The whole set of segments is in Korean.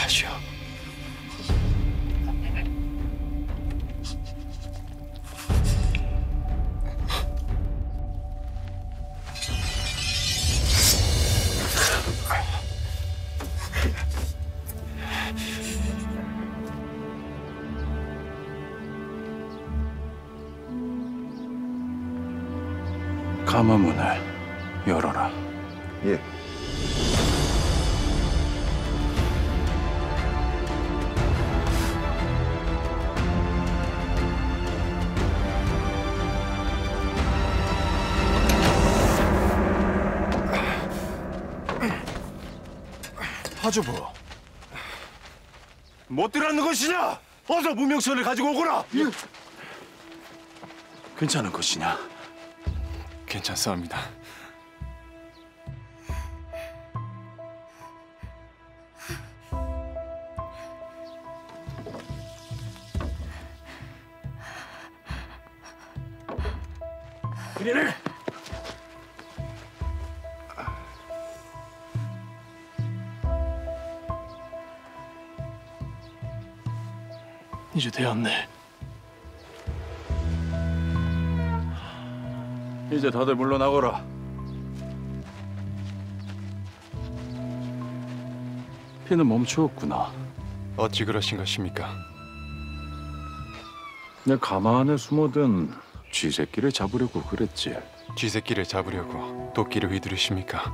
하시오. 가마문을 열어라. 예. 하주부, 못 들었는 것이냐? 어서 무명서를 가지고 오거라. 괜찮은 것이냐? 괜찮사옵니다. 그리네. 이제 되었네. 이제 다들 물러나거라. 피는 멈추었구나. 어찌 그러신 것입니까? 내 가마 안에 숨어든 쥐새끼를 잡으려고 그랬지. 쥐새끼를 잡으려고 도끼를 휘두르십니까?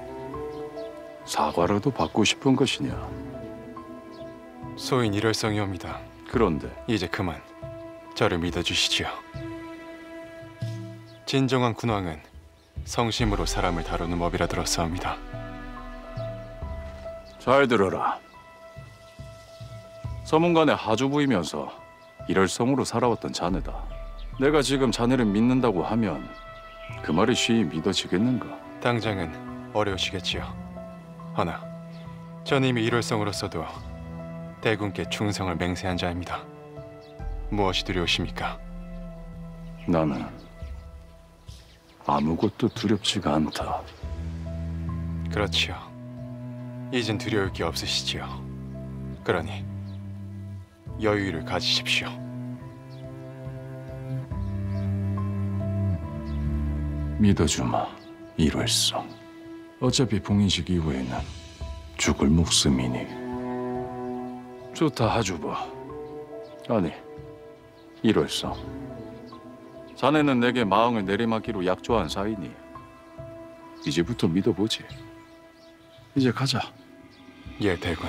사과라도 받고 싶은 것이냐? 소인 일월성이옵니다. 그런데 이제 그만 저를 믿어주시지요. 진정한 군왕은 성심으로 사람을 다루는 법이라 들었사옵니다. 잘 들어라. 서문간의 하주부이면서 일월성으로 살아왔던 자네다. 내가 지금 자네를 믿는다고 하면 그 말이 쉬이 믿어지겠는가? 당장은 어려우시겠지요. 허나 전 이미 일월성으로서도 대군께 충성을 맹세한 자입니다. 무엇이 두려우십니까? 나는 아무것도 두렵지가 않다. 그렇지요. 이젠 두려울 게 없으시지요. 그러니 여유를 가지십시오. 믿어주마, 일월성. 어차피 봉인식 이후에는 죽을 목숨이니. 좋다, 하주부. 아니, 일월성. 자네는 내게 마왕을 내리막기로 약조한 사이니 이제부터 믿어보지. 이제 가자. 예, 대군.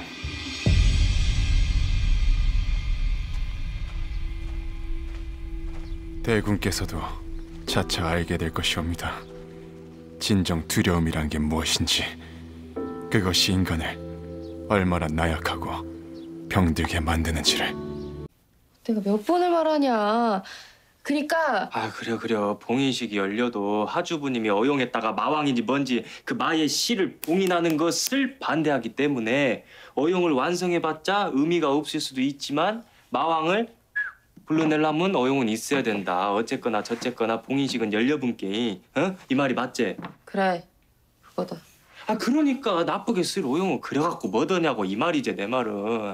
대군께서도 차차 알게 될 것이옵니다. 진정 두려움이란 게 무엇인지, 그것이 인간을 얼마나 나약하고 병들게 만드는지를. 내가 몇 번을 말하냐. 그러니까 그래. 봉인식이 열려도 하주부님이 어용했다가 마왕인지 뭔지 그 마의 씨를 봉인하는 것을 반대하기 때문에 어용을 완성해봤자 의미가 없을 수도 있지만 마왕을 불러내려면 어용은 있어야 된다. 어쨌거나 저쨌거나 봉인식은 열려분께. 이 말이 맞지? 그래, 그거다. 그러니까 나쁘게 쓸 어용은 그래갖고 뭐더냐고 이 말이지 내 말은.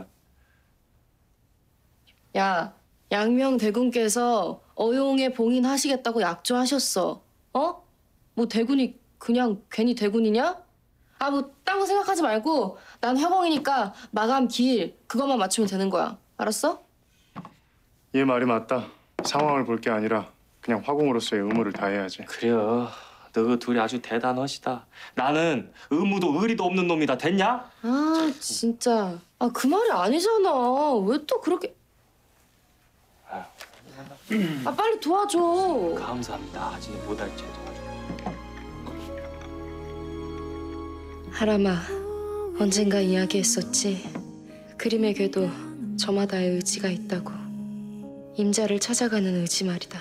야, 양명 대군께서 어용에 봉인하시겠다고 약조하셨어. 어? 뭐 대군이 그냥 괜히 대군이냐? 뭐 딴 거 생각하지 말고 난 화공이니까 마감 길 그것만 맞추면 되는 거야. 알았어? 얘 말이 맞다. 상황을 볼 게 아니라 그냥 화공으로서의 의무를 다해야지. 그래요. 너 둘이 아주 대단하시다. 나는 의무도 의리도 없는 놈이다. 됐냐? 진짜. 그 말이 아니잖아. 왜 또 그렇게... 빨리 도와줘. 감사합니다. 아직 못할지. 하람아, 언젠가 이야기했었지. 그림의 궤도 저마다의 의지가 있다고. 임자를 찾아가는 의지 말이다.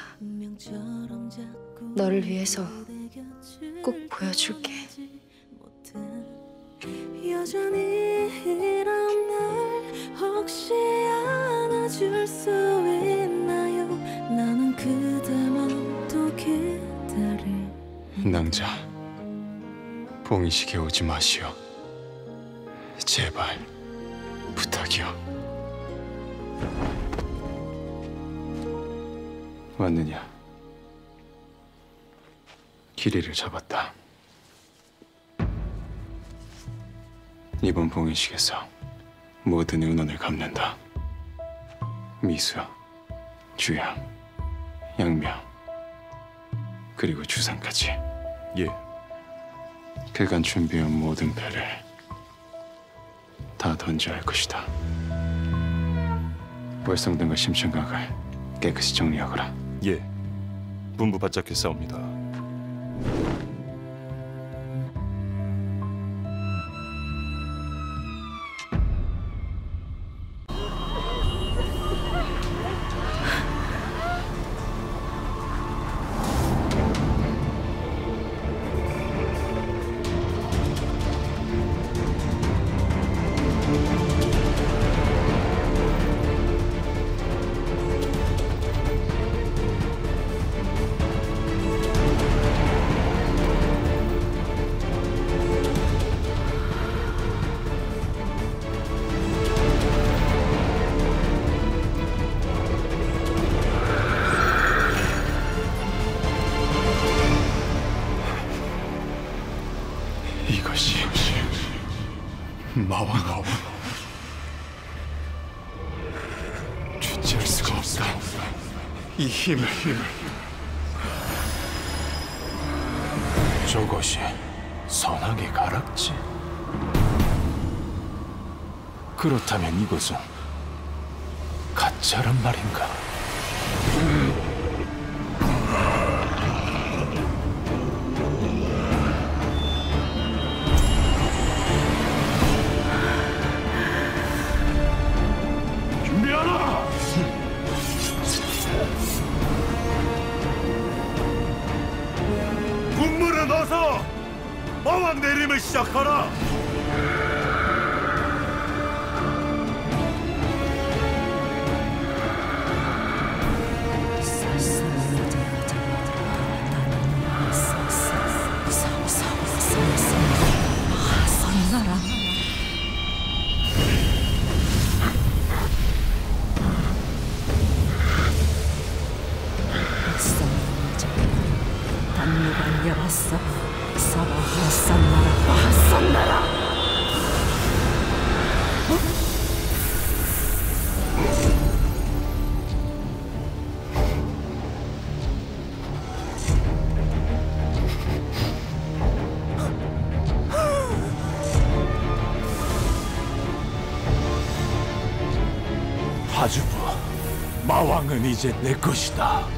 너를 위해서 꼭 보여줄게. 여전히 이런 날 혹시 안아줄 수 있나요? 나는 그대만 또 기다릴. 낭자, 봉인식에 오지 마시오. 제발. 부탁이요. 왔느냐? 길이를 잡았다. 이번 봉인식에서 모든 은원을 갚는다. 미수, 주양, 양명, 그리고 주상까지. 예. 그간 준비한 모든 패를 다 던져야 할 것이다. 월성등과 심천각을 깨끗이 정리하거라. 예. 분부 바짝했사옵니다. 이것이 마왕. 주체할 수가 없다. 이 힘을. 저것이 선악의 가락지. 그렇다면 이것은 가짜란 말인가? 준비하라! 군물은 어서 마왕 내림을 시작하라! 단무가 열었어. 서로 핫선나라. 하주부, 마왕은 이제 내 것이다.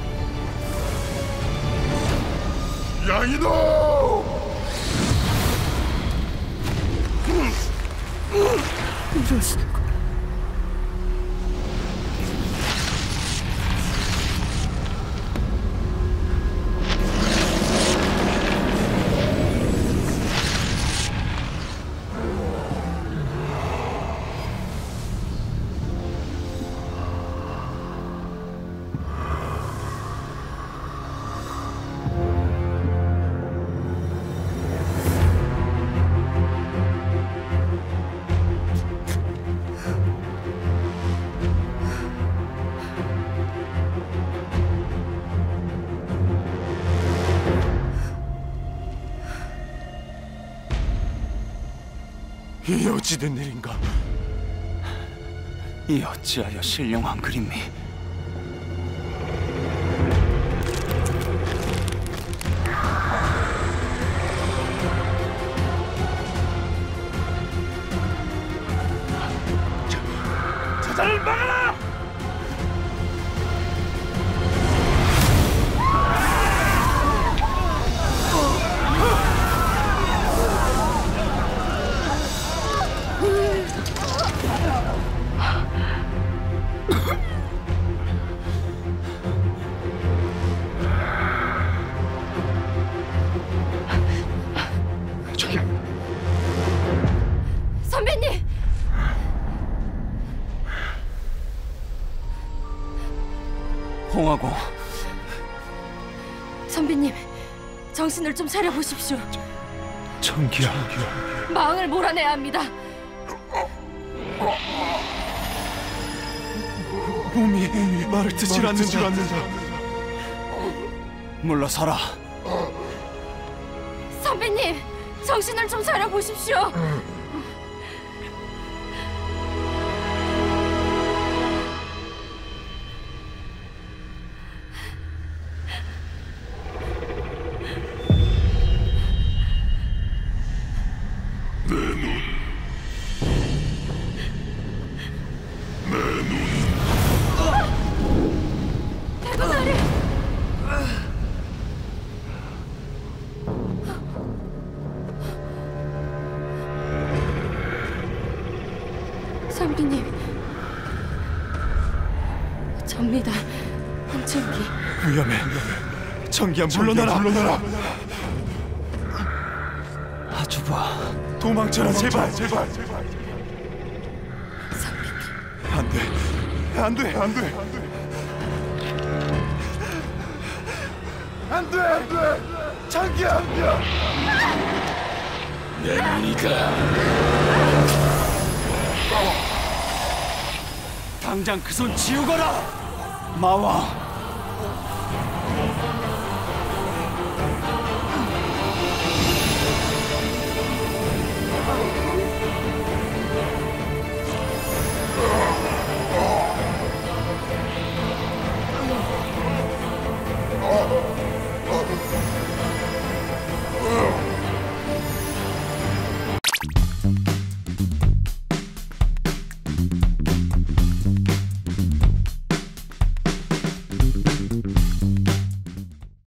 양이도! 이 어찌된 일인가? 이 어찌하여 신령한 그림이 저자를 막아라! 선배님! 홍하고 선배님, 정신을 좀 차려보십시오. 청기야. 마왕을 몰아내야 합니다. 몸이 말을 듣질 않는다. 물러서라. 선배님, 정신을 좀 차려 보십시오. 대구다리. 선비님, 접니다. 홍천기. 위험해. 청기야, 물러나라. 하주부아, 도망쳐라 제발. 안 돼. 청기야. 내 눈이다. 당장 그 손 지우거라. 마왕,